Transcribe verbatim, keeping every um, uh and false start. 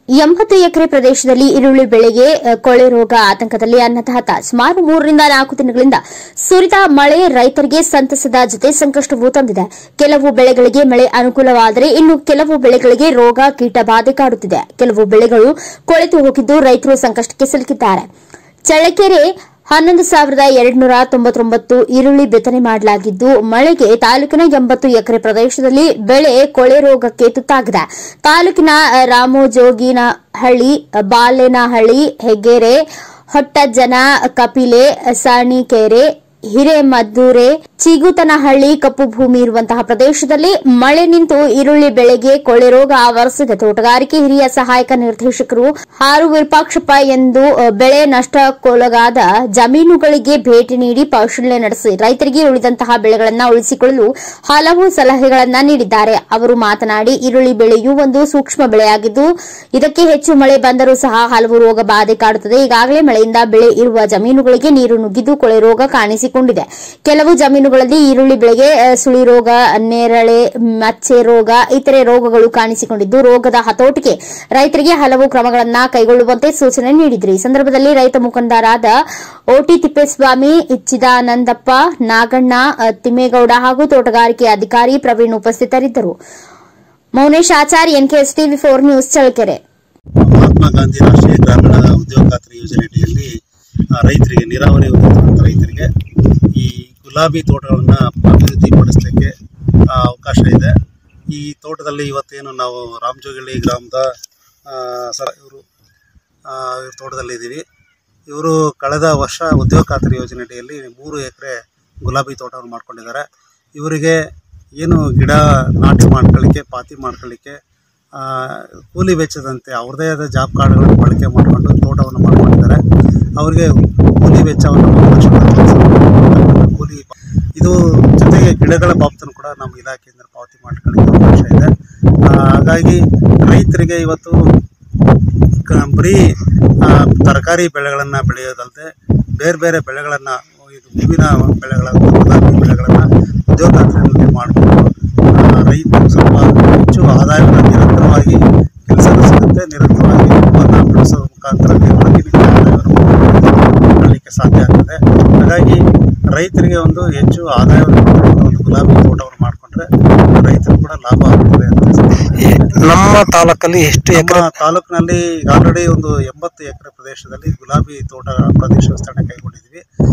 ಎಂಬತ್ತು ಎಕರೆ ಪ್ರದೇಶದಲ್ಲಿ ಈರುಳ್ಳಿ ಬೆಳೆಗೆ ಕೊಳೆ ರೋಗ ಆತಂಕದಲ್ಲಿ ಅನಾಹುತ. ಸುಮಾರು ಮೂರರಿಂದ ನಾಲ್ಕು ದಿನಗಳಿಂದ ಸುರಿದ ಮಳೆ ರೈತರಿಗೆ ಸಂತಸದ ಜೊತೆ ಸಂಕಷ್ಟವೂ ತಂದಿದೆ. ಕೆಲವು ಬೆಳೆಗಳಿಗೆ ಮಳೆ ಅನುಕೂಲವಾದರೆ ಇನ್ನು ಕೆಲವು ಬೆಳೆಗಳಿಗೆ ರೋಗ ಕೀಟ ಬಾಧೆ ಕಾಡುತ್ತಿದೆ. ಕೆಲವು ಬೆಳೆಗಳು ಕೊಳೆತು ಹೋಗಿದ್ದು ರೈತರು ಸಂಕಷ್ಟಕ್ಕೆ ಸಿಲುಕಿದ್ದಾರೆ. ಚಳ್ಳಕೆರೆ ಹನ್ನೊಂದು ಸಾವಿರದ ಎರಡುನೂರ ತೊಂಬತ್ತೊಂಬತ್ತು ಈರುಳ್ಳಿ ಬಿತ್ತನೆ ಮಾಡಲಾಗಿದ್ದು ಮಳೆಗೆ ತಾಲೂಕಿನ ಎಂಬತ್ತು ಎಕರೆ ಪ್ರದೇಶದಲ್ಲಿ ಬೆಳೆ ಕೊಳೆ ರೋಗಕ್ಕೆ ತುತ್ತಾಗಿದೆ. ತಾಲೂಕಿನ ರಾಮೋಜೋಗಿನಹಳ್ಳಿ, ಬಾಲೇನಹಳ್ಳಿ, ಹೆಗ್ಗೆರೆ, ಹೊಟ್ಟಜ್ಜನ, ಕಪಿಲೆ, ಸಾಣಿಕೆರೆ, ಹಿರೇಮದ್ದೂರೆ, ಚೀಗುತನಹಳ್ಳಿ ಕಪ್ಪು ಭೂಮಿ ಇರುವಂತಹ ಪ್ರದೇಶದಲ್ಲಿ ಮಳೆ ನಿಂತು ಈರುಳ್ಳಿ ಬೆಳೆಗೆ ಕೊಳೆ ರೋಗ ಆವರಿಸಿದೆ. ತೋಟಗಾರಿಕೆ ಹಿರಿಯ ಸಹಾಯಕ ನಿರ್ದೇಶಕರು ಹಾರು ವಿರೂಪಾಕ್ಷಪ್ಪ ಎಂದು ಬೆಳೆ ನಷ್ಟಕ್ಕೊಳಗಾದ ಜಮೀನುಗಳಿಗೆ ಭೇಟಿ ನೀಡಿ ಪರಿಶೀಲನೆ ನಡೆಸಿ ರೈತರಿಗೆ ಉಳಿದಂತಹ ಬೆಳೆಗಳನ್ನು ಉಳಿಸಿಕೊಳ್ಳಲು ಹಲವು ಸಲಹೆಗಳನ್ನು ನೀಡಿದ್ದಾರೆ. ಅವರು ಮಾತನಾಡಿ, ಈರುಳ್ಳಿ ಬೆಳೆಯು ಒಂದು ಸೂಕ್ಷ್ಮ ಬೆಳೆಯಾಗಿದ್ದು ಇದಕ್ಕೆ ಹೆಚ್ಚು ಮಳೆ ಬಂದರೂ ಸಹ ಹಲವು ರೋಗ ಬಾಧೆ ಕಾಡುತ್ತದೆ. ಈಗಾಗಲೇ ಮಳೆಯಿಂದ ಬೆಳೆ ಇರುವ ಜಮೀನುಗಳಿಗೆ ನೀರು ನುಗ್ಗಿದ್ದು ಕೊಳೆ ರೋಗ ಕಾಣಿಸಿಕೊಂಡಿದೆ. ಕೆಲವು ಜಮೀನುಗಳಲ್ಲಿ ಈರುಳ್ಳಿ ಬೆಳೆಗೆ ಸುಳಿ ರೋಗ, ನೇರಳೆ ಮಚ್ಚೆ ರೋಗ, ಇತರೆ ರೋಗಗಳು ಕಾಣಿಸಿಕೊಂಡಿದ್ದು ರೋಗದ ಹತೋಟಿಗೆ ರೈತರಿಗೆ ಹಲವು ಕ್ರಮಗಳನ್ನು ಕೈಗೊಳ್ಳುವಂತೆ ಸೂಚನೆ ನೀಡಿದರು. ಈ ಸಂದರ್ಭದಲ್ಲಿ ರೈತ ಮುಖಂಡರಾದ ಓಟಿ ತಿಪ್ಪೇಸ್ವಾಮಿ, ಚಿದಾನಂದಪ್ಪ, ನಾಗಣ್ಣ, ತಿಮ್ಮೇಗೌಡ ಹಾಗೂ ತೋಟಗಾರಿಕೆ ಅಧಿಕಾರಿ ಪ್ರವೀಣ್ ಉಪಸ್ಥಿತರಿದ್ದರು. Mounesh Achar, NKS TV four news, Challakere. Mahatma Gandhi ರಾಷ್ಟ್ರೀಯ ಗ್ರಾಮೀಣ ಉದ್ಯೋಗ ಖಾತ್ರಿ ಯೋಜನೆಯಡಿಯಲ್ಲಿ ರೈತರಿಗೆ, ನೀರಾವರಿ ರೈತರಿಗೆ ಈ ಗುಲಾಬಿ ತೋಟಗಳನ್ನು ಅಭಿವೃದ್ಧಿಪಡಿಸಲಿಕ್ಕೆ ಅವಕಾಶ ಇದೆ. ಈ ತೋಟದಲ್ಲಿ ಇವತ್ತೇನು ನಾವು ರಾಮಜೋಗಳ್ಳಿ ಗ್ರಾಮದ ಸರ ಇವರು ತೋಟದಲ್ಲಿದ್ದೀವಿ. ಇವರು ಕಳೆದ ವರ್ಷ ಉದ್ಯೋಗ ಖಾತ್ರಿ ಯೋಜನೆಯಡಿಯಲ್ಲಿ ಮೂರು ಎಕರೆ ಗುಲಾಬಿ ತೋಟವನ್ನು ಮಾಡ್ಕೊಂಡಿದ್ದಾರೆ. ಇವರಿಗೆ ಏನು ಗಿಡ ನಾಟಿ ಮಾಡ್ಕೊಳ್ಳಿಕ್ಕೆ, ಪಾತಿ ಮಾಡ್ಕೊಳ್ಳಿಕ್ಕೆ ಕೂಲಿ ವೆಚ್ಚದಂತೆ ಅವ್ರದ್ದೇ ಆದ ಜಾಬ್ ಕಾರ್ಡ್ಗಳನ್ನು ಬಳಕೆ ಮಾಡಿಕೊಂಡು ತೋಟವನ್ನು ಮಾಡ್ಕೊಂಡಿದ್ದಾರೆ. ಅವರಿಗೆ ಕೂಲಿ ವೆಚ್ಚವನ್ನು ಕೂಲಿ ಇದು ಜೊತೆಗೆ ಗಿಡಗಳ ಬಾಬ್ತನ್ನು ಕೂಡ ನಮ್ಮ ಇಲಾಖೆಯಿಂದ ಪಾವತಿ ಮಾಡ್ಕೊಳ್ಳಿಕ್ಕೆ ಅವಕಾಶ ಇದೆ. ಹಾಗಾಗಿ ರೈತರಿಗೆ ಇವತ್ತು ಬರೀ ತರಕಾರಿ ಬೆಳೆಗಳನ್ನು ಬೆಳೆಯೋದಲ್ಲದೆ ಬೇರೆ ಬೇರೆ ಬೆಳೆಗಳನ್ನು, ಇದು ಹೂವಿನ ಬೆಳೆಗಳ ಗುಲಾಬಿ ಬೆಳೆಗಳನ್ನು ಉದ್ಯೋಗ ಖಾತ್ರಿಯಲ್ಲಿ ಮಾಡಿಕೊಂಡು ರೈತರು ಸ್ವಲ್ಪ ಹೆಚ್ಚು ಆದಾಯವನ್ನು ನಿರಂತರವಾಗಿ ಕೆಲಸನೂ ಸಿಗುತ್ತೆ, ನಿರಂತರವಾಗಿ ಹೂವನ್ನು ಬೆಳೆಸೋದ್ರ ಮುಖಾಂತರ ಆದಾಯವನ್ನು ಮಾಡಲಿಕ್ಕೆ ಸಾಧ್ಯ ಆಗ್ತದೆ. ಹಾಗಾಗಿ ರೈತರಿಗೆ ಒಂದು ಹೆಚ್ಚು ಆದಾಯವನ್ನು ಒಂದು ಗುಲಾಬಿ ತೋಟವನ್ನು ಮಾಡಿಕೊಂಡ್ರೆ ರೈತರು ಕೂಡ ಲಾಭ ಆಗ್ತದೆ ಅಂತ. ನಮ್ಮ ತಾಲೂಕಲ್ಲಿ ಎಷ್ಟು ಎಕರೆ? ತಾಲೂಕಿನಲ್ಲಿ ಆಲ್ರೆಡಿ ಒಂದು ಎಂಬತ್ತು ಎಕರೆ ಪ್ರದೇಶದಲ್ಲಿ ಗುಲಾಬಿ ತೋಟ ಪ್ರದೇಶ ವಿಸ್ತರಣೆ ಕೈಗೊಂಡಿದ್ವಿ.